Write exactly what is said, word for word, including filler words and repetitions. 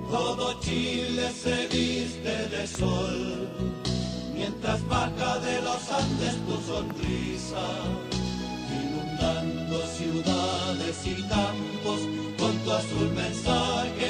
Todo Chile se viste de sol, mientras baja de los Andes tu sonrisa, inundando ciudades y campos con tu azul mensaje